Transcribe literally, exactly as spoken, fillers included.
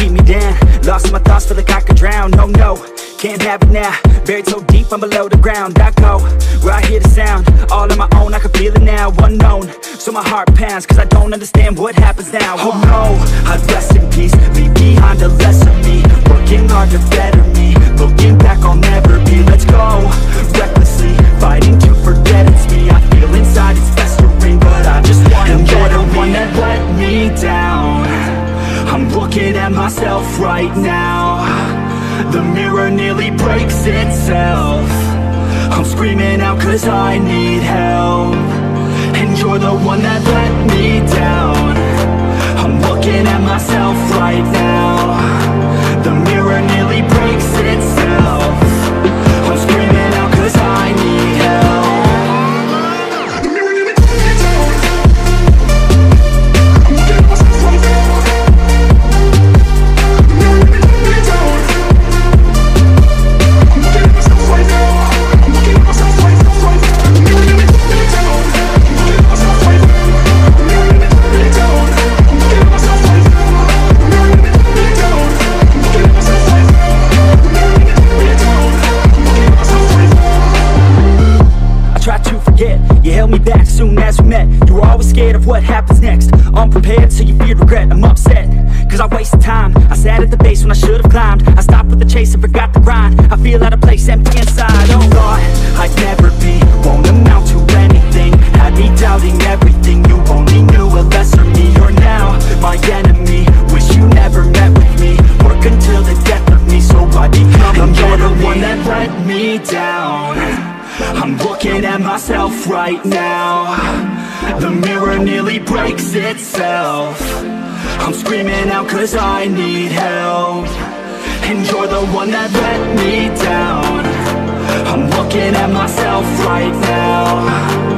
keep me down. Lost in my thoughts, feel like I could drown. No, no, can't have it now. Buried so deep, I'm below the ground. I go where I hear the sound, all on my own, I can feel it now. Unknown, so my heart pounds, cause I don't understand what happens now. Oh no, I'd rest in peace, leave behind a lesser me. Working hard to better me, looking back I'll never be. Let's go, recklessly, fighting to forget it's me. I feel inside it's festering, but I just wanna and you're the one that let me down. I'm looking at myself right now. The mirror nearly breaks itself. I'm screaming out cause I need help. And you're the one that let me down. I'm looking at myself right now. The mirror nearly breaks itself. I'm screaming out cause I need help. You held me back soon as we met. You were always scared of what happens next. Unprepared, so you feared regret. I'm upset, cause I wasted time. I sat at the base when I should've climbed. I stopped with the chase and forgot the grind. I feel out of place, empty inside. Oh, thought I'd never be, won't amount to anything. Had me doubting everything. You only knew a lesser me. You're now my enemy. Wish you never met with me. Work until the death of me, so I become and you're the one that let me down. I'm looking at myself right now. The mirror nearly breaks itself. I'm screaming out cause I need help. And you're the one that let me down. I'm looking at myself right now.